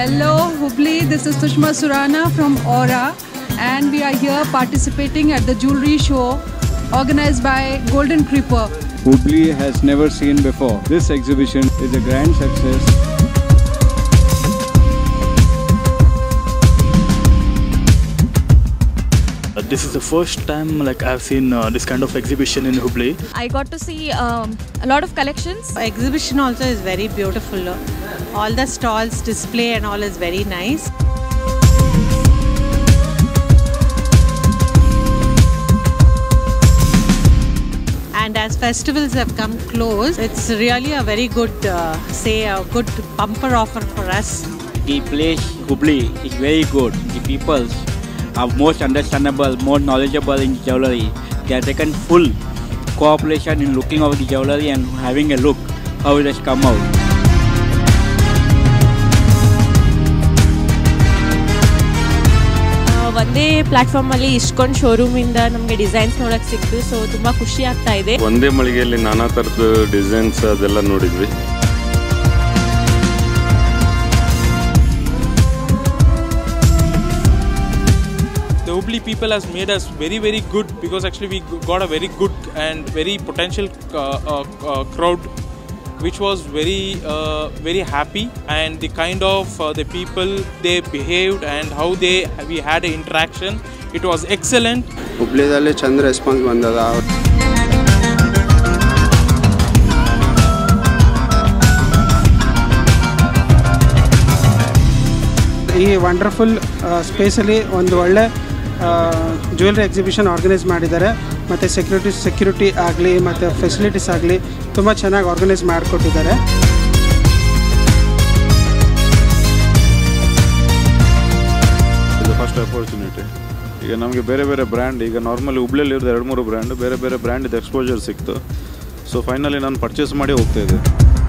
Hello Hubballi, this is Sushma Surana from Aura and we are here participating at the jewelry show organized by Golden Creeper. Hubballi has never seen before. This exhibition is a grand success. This is the first time I've seen this kind of exhibition in Hubballi. I got to see a lot of collections. The exhibition also is very beautiful. All the stalls, display and all is very nice. And as festivals have come close, it's really a very good, a good bumper offer for us. The place Hubballi is very good. The people are most understandable, more knowledgeable in jewellery. They have taken full cooperation in looking over the jewellery and having a look how it has come out. ಒಂದೇ platform ಅಲ್ಲಿ ಇಷ್ಟೊಂದು showroom ಇಂದ ನಮಗೆ designs ನೋಡಕ್ ಸಿಕ್ತು, so ತುಂಬಾ ಖುಷಿ ಆಗ್ತಾ ಇದೆ. ಒಂದೇ ಮಳಿಗೆಯಲ್ಲಿ ನಾನಾ ತರದ ಡಿಸೈನ್ಸ್ ಅದೆಲ್ಲ ನೋಡಿದ್ವಿ. The Hubballi people has made us very good because actually we got a very good and very potential crowd which was very happy, and the kind of the people they behaved and how we had an interaction, it was excellent. Hubballi dalli chand response bandada. ಈ wonderful ಸ್ಪೇಸಲ್ಲಿ ಒಂದು ಒಳ್ಳೆ jewellery exhibition organise ಮಾಡಿದ್ದಾರೆ. ಮತ್ತು security ಆಗಲಿ ಮತ್ತು facilities ಆಗಲಿ ತುಂಬ ಚೆನ್ನಾಗಿ ಆರ್ಗನೈಸ್ ಮಾಡಿಕೊಟ್ಟಿದ್ದಾರೆ. ಇದು ಫಸ್ಟ್ ಅಪರ್ಚುನಿಟಿ. ಈಗ ನಮಗೆ ಬೇರೆ ಬ್ರ್ಯಾಂಡ್, ಈಗ ನಾರ್ಮಲಿ ಹುಬ್ಳಿಯಲ್ಲಿ ಇರೋದು 2-3 ಬ್ರ್ಯಾಂಡ್, ಬೇರೆ ಬ್ರ್ಯಾಂಡ್ ಇದು ಎಕ್ಸ್ಪೋಜರ್ ಸಿಕ್ತು. ಸೊ ಫೈನಲಿ ನಾನು ಪರ್ಚೇಸ್ ಮಾಡಿ ಹೋಗ್ತಾ ಇದ್ದೆ.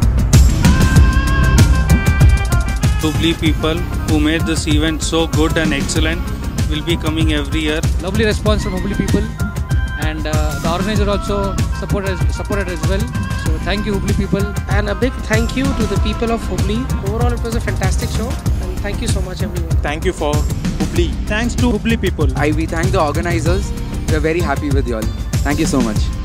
Hubballi people who made this event so good and excellent will be coming every year. Lovely response from Hubballi people, and the organizer also supported as well. So thank you Hubballi people, and a big thank you to the people of Hubballi. Overall it was a fantastic show and thank you so much everyone. Thank you for Hubballi. Thanks to Hubballi people. We thank the organizers. We are very happy with you all. Thank you so much.